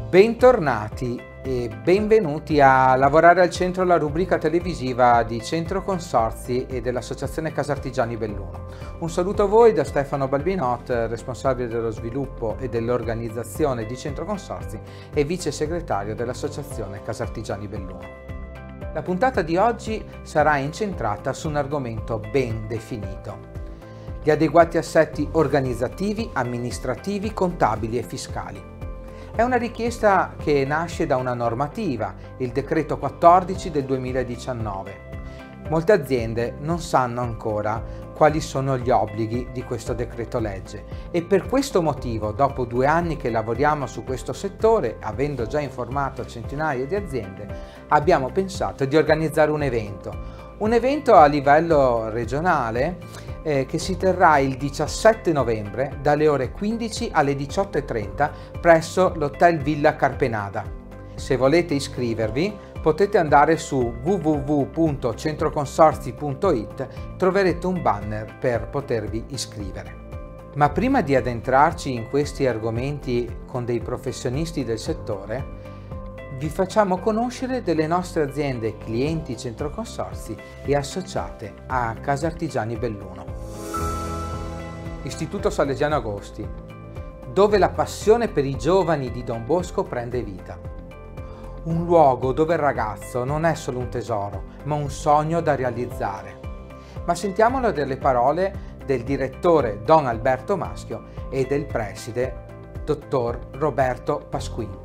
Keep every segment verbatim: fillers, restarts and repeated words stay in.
Bentornati e benvenuti a lavorare al centro, la rubrica televisiva di Centro Consorzi e dell'Associazione Casartigiani Belluno. Un saluto a voi da Stefano Balbinot, responsabile dello sviluppo e dell'organizzazione di Centro Consorzi e vice segretario dell'Associazione Casartigiani Belluno. La puntata di oggi sarà incentrata su un argomento ben definito: gli adeguati assetti organizzativi, amministrativi, contabili e fiscali. È una richiesta che nasce da una normativa, il decreto quattordici del duemiladiciannove. Molte aziende non sanno ancora quali sono gli obblighi di questo decreto legge e per questo motivo, dopo due anni che lavoriamo su questo settore, avendo già informato centinaia di aziende, abbiamo pensato di organizzare un evento. Un evento a livello regionale eh, che si terrà il diciassette novembre dalle ore quindici alle diciotto e trenta presso l'Hotel Villa Carpenada. Se volete iscrivervi potete andare su w w w punto centroconsorzi punto i t, troverete un banner per potervi iscrivere. Ma prima di addentrarci in questi argomenti con dei professionisti del settore, vi facciamo conoscere delle nostre aziende clienti Centro Consorzi e associate a Casartigiani Belluno. Istituto Salesiano Agosti, dove la passione per i giovani di Don Bosco prende vita. Un luogo dove il ragazzo non è solo un tesoro, ma un sogno da realizzare. Ma sentiamolo dalle parole del direttore Don Alberto Maschio e del preside Dottor Roberto Pasquini.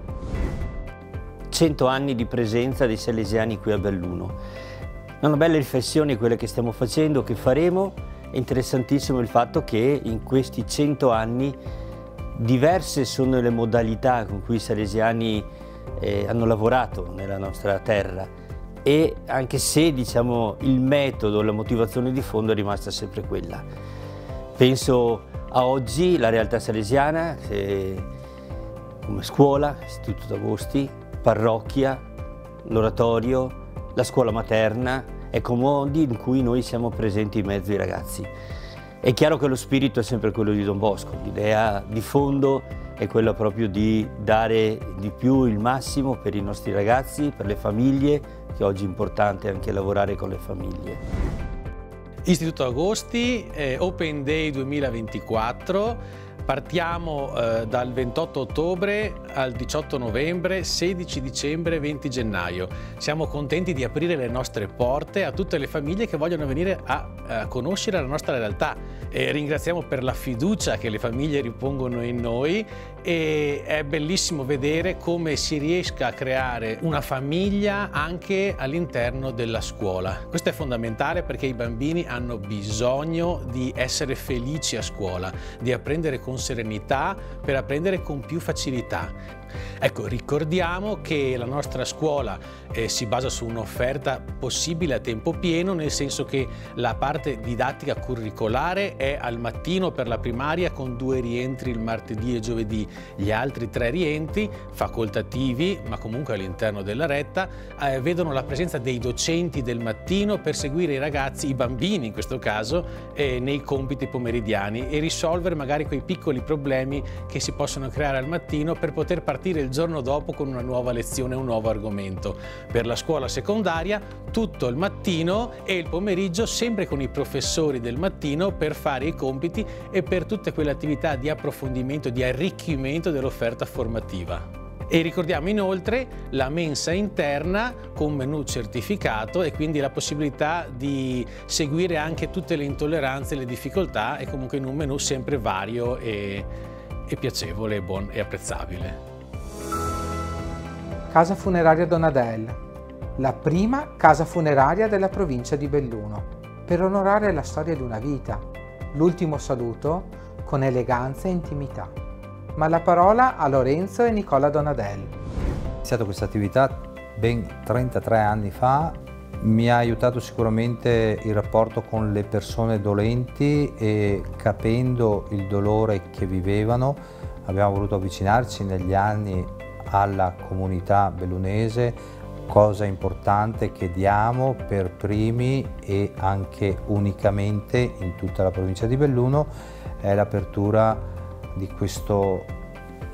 cento anni di presenza dei salesiani qui a Belluno. È una bella riflessione quella che stiamo facendo, che faremo. È interessantissimo il fatto che in questi cento anni diverse sono le modalità con cui i salesiani eh, hanno lavorato nella nostra terra, e anche se diciamo il metodo, la motivazione di fondo è rimasta sempre quella. Penso a oggi la realtà salesiana eh, come scuola, Istituto d'Agosti, parrocchia, l'oratorio, la scuola materna, ecco, modi in cui noi siamo presenti in mezzo ai ragazzi. È chiaro che lo spirito è sempre quello di Don Bosco, l'idea di fondo è quella proprio di dare di più il massimo per i nostri ragazzi, per le famiglie, che oggi è importante anche lavorare con le famiglie. Istituto Agosti, eh, Open Day duemilaventiquattro. Partiamo eh, dal ventotto ottobre al diciotto novembre, sedici dicembre, venti gennaio. Siamo contenti di aprire le nostre porte a tutte le famiglie che vogliono venire a, a conoscere la nostra realtà. E ringraziamo per la fiducia che le famiglie ripongono in noi, e è bellissimo vedere come si riesca a creare una famiglia anche all'interno della scuola. Questo è fondamentale perché i bambini hanno bisogno di essere felici a scuola, di apprendere con serenità per apprendere con più facilità. Ecco, ricordiamo che la nostra scuola eh, si basa su un'offerta possibile a tempo pieno, nel senso che la parte didattica curricolare è al mattino per la primaria con due rientri il martedì e giovedì. Gli altri tre rientri, facoltativi ma comunque all'interno della retta, eh, vedono la presenza dei docenti del mattino per seguire i ragazzi, i bambini in questo caso, eh, nei compiti pomeridiani e risolvere magari quei piccoli problemi che si possono creare al mattino per poter partire il giorno dopo con una nuova lezione, un nuovo argomento. Per la scuola secondaria tutto il mattino e il pomeriggio sempre con i professori del mattino per fare i compiti e per tutte quelle attività di approfondimento, di arricchimento dell'offerta formativa. E ricordiamo inoltre la mensa interna con menù certificato e quindi la possibilità di seguire anche tutte le intolleranze e le difficoltà, e comunque in un menù sempre vario e, e piacevole, buon e apprezzabile. Casa funeraria Donadel, la prima casa funeraria della provincia di Belluno, per onorare la storia di una vita. L'ultimo saluto con eleganza e intimità. Ma la parola a Lorenzo e Nicola Donadel. Ho iniziato questa attività ben trentatré anni fa, mi ha aiutato sicuramente il rapporto con le persone dolenti e capendo il dolore che vivevano abbiamo voluto avvicinarci negli anni alla comunità bellunese, cosa importante che diamo per primi e anche unicamente in tutta la provincia di Belluno è l'apertura di questo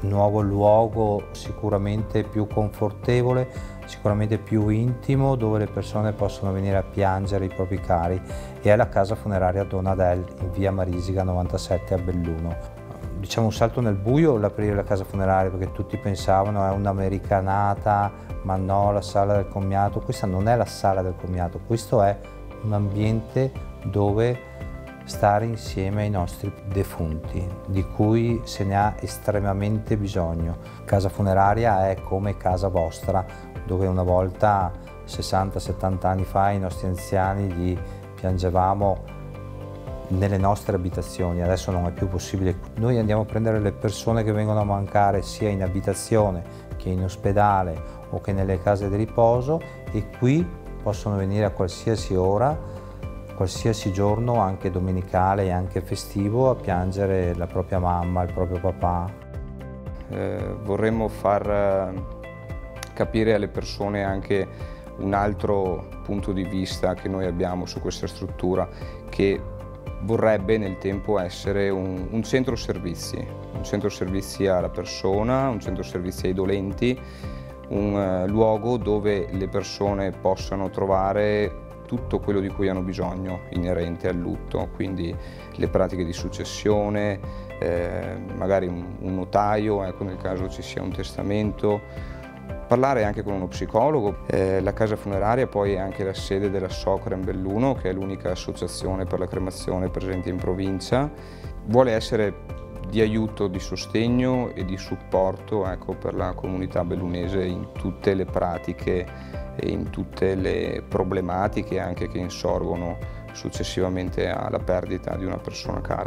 nuovo luogo sicuramente più confortevole, sicuramente più intimo, dove le persone possono venire a piangere i propri cari, e è la casa funeraria Donadel in via Marisica novantasette a Belluno. Diciamo un salto nel buio l'aprire la casa funeraria, perché tutti pensavano è un'americanata, ma no, la sala del commiato. Questa non è la sala del commiato, questo è un ambiente dove stare insieme ai nostri defunti, di cui se ne ha estremamente bisogno. Casa funeraria è come casa vostra, dove una volta, sessanta settanta anni fa, i nostri anziani li piangevamo nelle nostre abitazioni. Adesso non è più possibile. Noi andiamo a prendere le persone che vengono a mancare sia in abitazione che in ospedale o che nelle case di riposo, e qui possono venire a qualsiasi ora, qualsiasi giorno, anche domenicale e anche festivo, a piangere la propria mamma, il proprio papà. Eh, vorremmo far eh, capire alle persone anche un altro punto di vista che noi abbiamo su questa struttura, che vorrebbe nel tempo essere un, un centro servizi, un centro servizi alla persona, un centro servizi ai dolenti, un uh, luogo dove le persone possano trovare tutto quello di cui hanno bisogno inerente al lutto, quindi le pratiche di successione, eh, magari un, un notaio, ecco, nel caso ci sia un testamento, parlare anche con uno psicologo. Eh, la casa funeraria poi è anche la sede della Socrem Belluno, che è l'unica associazione per la cremazione presente in provincia. Vuole essere di aiuto, di sostegno e di supporto, ecco, per la comunità bellunese in tutte le pratiche e in tutte le problematiche anche che insorgono successivamente alla perdita di una persona cara.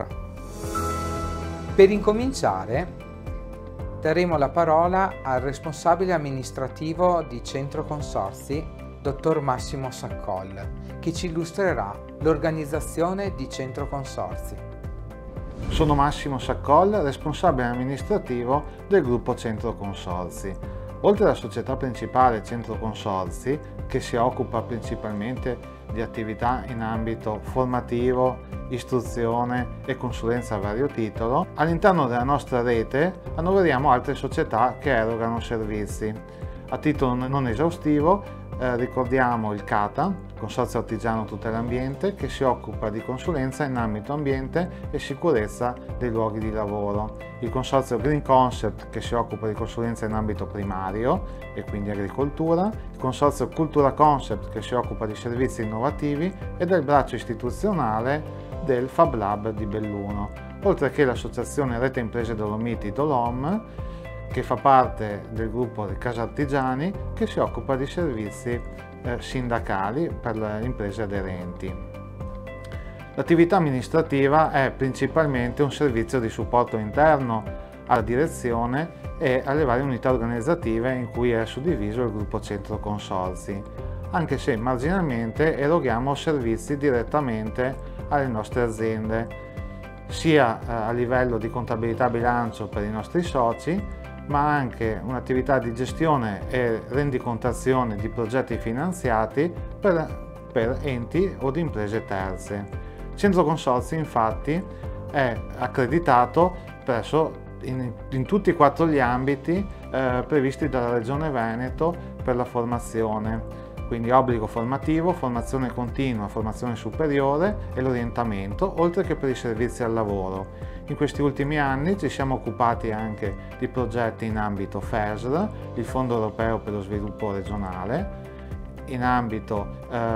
Per incominciare daremo la parola al responsabile amministrativo di Centro Consorzi, dottor Massimo Saccol, che ci illustrerà l'organizzazione di Centro Consorzi. Sono Massimo Saccol, responsabile amministrativo del gruppo Centro Consorzi. Oltre alla società principale Centro Consorzi, che si occupa principalmente di attività in ambito formativo, istruzione e consulenza a vario titolo, all'interno della nostra rete annoveriamo altre società che erogano servizi. A titolo non esaustivo eh, ricordiamo il CATA, Consorzio Artigiano Tutela Ambiente, che si occupa di consulenza in ambito ambiente e sicurezza dei luoghi di lavoro, il Consorzio Green Concept, che si occupa di consulenza in ambito primario e quindi agricoltura, il Consorzio Cultura Concept, che si occupa di servizi innovativi, e del braccio istituzionale del Fab Lab di Belluno, oltre che l'associazione Rete Imprese Dolomiti Dolom, che fa parte del gruppo di Casa Artigiani, che si occupa di servizi eh, sindacali per le imprese aderenti. L'attività amministrativa è principalmente un servizio di supporto interno alla direzione e alle varie unità organizzative in cui è suddiviso il gruppo Centro Consorzi, anche se marginalmente eroghiamo servizi direttamente alle nostre aziende, sia eh, a livello di contabilità e bilancio per i nostri soci, ma anche un'attività di gestione e rendicontazione di progetti finanziati per, per enti o di imprese terze. Centro Consorzi infatti è accreditato presso in, in tutti e quattro gli ambiti eh, previsti dalla Regione Veneto per la formazione, quindi obbligo formativo, formazione continua, formazione superiore e l'orientamento, oltre che per i servizi al lavoro. In questi ultimi anni ci siamo occupati anche di progetti in ambito F E S R, il Fondo Europeo per lo Sviluppo Regionale, in ambito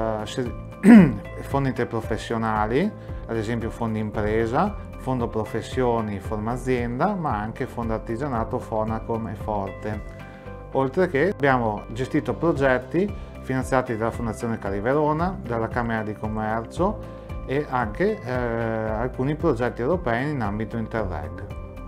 eh, fondi interprofessionali, ad esempio fondi impresa, fondo professioni, forma azienda, ma anche fondo artigianato, Fonacom e Forte. Oltre che abbiamo gestito progetti finanziati dalla Fondazione Cari Verona, dalla Camera di Commercio e anche eh, alcuni progetti europei in ambito Interreg.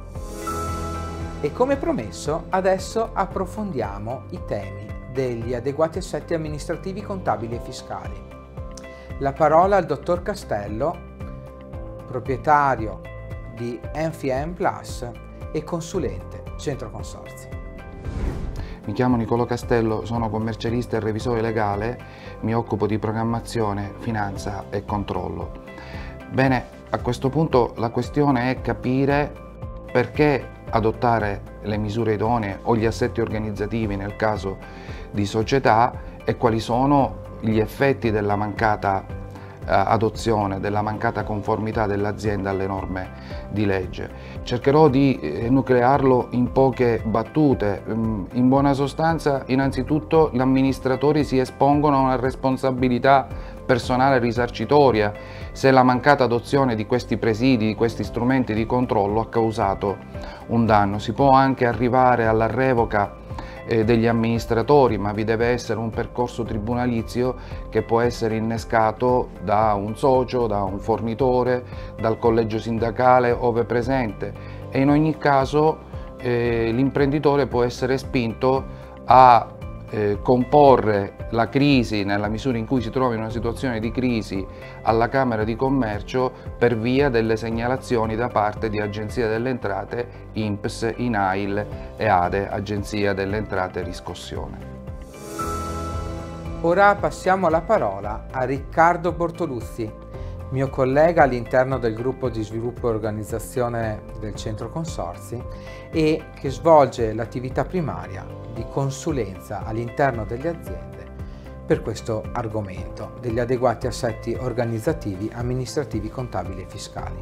E come promesso, adesso approfondiamo i temi degli adeguati assetti amministrativi, contabili e fiscali. La parola al dottor Castello, proprietario di M F M Plus e consulente Centro Consorzi. Mi chiamo Nicolò Castello, sono commercialista e revisore legale, mi occupo di programmazione, finanza e controllo. Bene, a questo punto la questione è capire perché adottare le misure idonee o gli assetti organizzativi nel caso di società e quali sono gli effetti della mancata eh, adozione, della mancata conformità dell'azienda alle norme di legge. Cercherò di eh, nuclearlo in poche battute. In buona sostanza, innanzitutto gli amministratori si espongono a una responsabilità personale risarcitoria se la mancata adozione di questi presidi, di questi strumenti di controllo ha causato un danno. Si può anche arrivare alla revoca eh, degli amministratori, ma vi deve essere un percorso tribunalizio che può essere innescato da un socio, da un fornitore, dal collegio sindacale ove presente, e in ogni caso eh, l'imprenditore può essere spinto a Eh, comporre la crisi, nella misura in cui si trova in una situazione di crisi, alla Camera di Commercio per via delle segnalazioni da parte di Agenzia delle Entrate, I N P S, I N A I L e A D E, Agenzia delle Entrate e Riscossione. Ora passiamo la parola a Riccardo Bortoluzzi, mio collega all'interno del gruppo di sviluppo e organizzazione del Centro Consorzi e che svolge l'attività primaria di consulenza all'interno delle aziende per questo argomento degli adeguati assetti organizzativi, amministrativi, contabili e fiscali.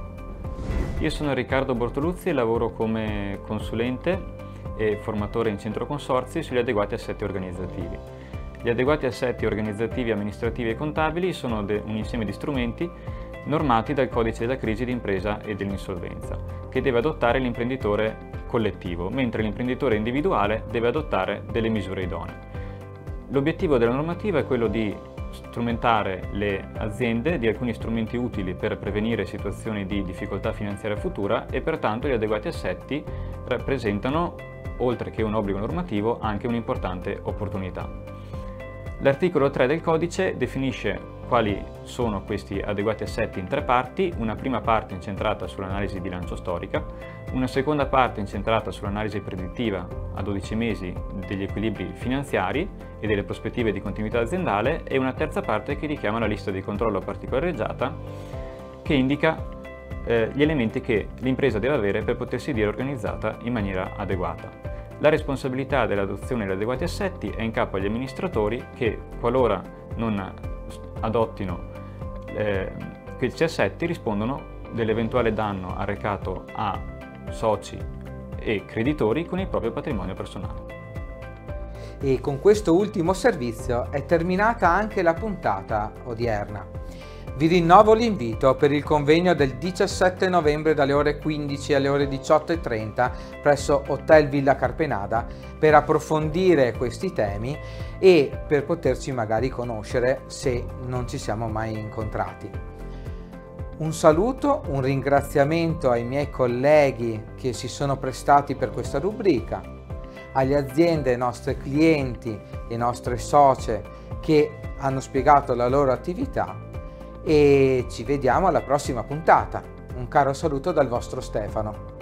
Io sono Riccardo Bortoluzzi e lavoro come consulente e formatore in Centro Consorzi sugli adeguati assetti organizzativi. Gli adeguati assetti organizzativi, amministrativi e contabili sono un insieme di strumenti normati dal codice della crisi d'impresa e dell'insolvenza, che deve adottare l'imprenditore collettivo, mentre l'imprenditore individuale deve adottare delle misure idonee. L'obiettivo della normativa è quello di strumentare le aziende di alcuni strumenti utili per prevenire situazioni di difficoltà finanziaria futura e pertanto gli adeguati assetti rappresentano, oltre che un obbligo normativo, anche un'importante opportunità. L'articolo tre del codice definisce quali sono questi adeguati assetti in tre parti: una prima parte incentrata sull'analisi di bilancio storica, una seconda parte incentrata sull'analisi predittiva a dodici mesi degli equilibri finanziari e delle prospettive di continuità aziendale e una terza parte che richiama la lista di controllo particolareggiata che indica eh, gli elementi che l'impresa deve avere per potersi dire organizzata in maniera adeguata. La responsabilità dell'adozione degli adeguati assetti è in capo agli amministratori che, qualora non adottino eh, questi assetti, rispondono dell'eventuale danno arrecato a soci e creditori con il proprio patrimonio personale. E con questo ultimo servizio è terminata anche la puntata odierna. Vi rinnovo l'invito per il convegno del diciassette novembre dalle ore quindici alle ore diciotto e trenta presso Hotel Villa Carpenada per approfondire questi temi e per poterci magari conoscere se non ci siamo mai incontrati. Un saluto, un ringraziamento ai miei colleghi che si sono prestati per questa rubrica, alle aziende, nostre clienti e nostre socie che hanno spiegato la loro attività e ci vediamo alla prossima puntata. Un caro saluto dal vostro Stefano.